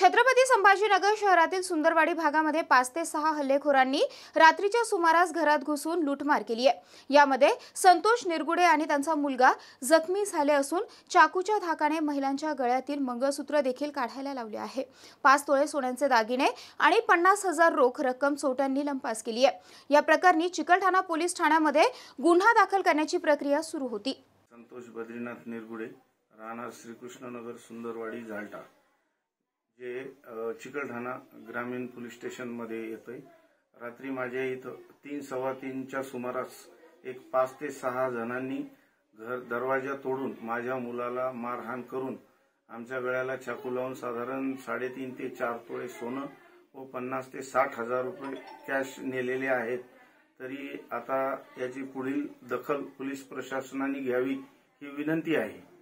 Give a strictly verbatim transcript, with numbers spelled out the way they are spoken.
छत्रपती संभाजीनगर शहरातील सुंदरवाडी भागामध्ये पाच ते सहा हल्लेखोरांनी रात्रीच्या सुमारास घरात घुसून लूटमार केली आहे। यामध्ये संतोष निरगुडे आणि त्यांचा मुलगा जखमी झाले असून चाकूच्या धाकाने महिलांच्या गळ्यातील मंगळसूत्र देखील काढायला लावले आहे। पाच तोळे सोन्याचे दागिने आणि पन्नास हजार रोख रक्कम चोरट्यांनी लंपास केली आहे। या प्रकरणी चिकलठाणा पोलीस ठाण्यामध्ये गुन्हा दाखल करण्याची प्रक्रिया सुरू होती। संतोष बद्रीनाथ निरगुडे, राहणार श्रीकृष्णनगर, सुंदरवाडी, झालटा, जे चिकलठाणा ग्रामीण पोलीस स्टेशन मध्ये येतोय। रात्री माझ्या इथं तीन सव्वा तीनच्या सुमारास एक पाच ते सहा जणांनी घर दरवाजा तोडून माझ्या मुलाला मारहाण करून आमच्या गळ्याला चाकू लावून साधारण साडेतीन ते चार तोळे सोनं व पन्नास ते साठ हजार रुपये कॅश नेलेले आहेत। तरी आता याची पुढील दखल पोलीस प्रशासनाने घ्यावी ही विनंती आहे।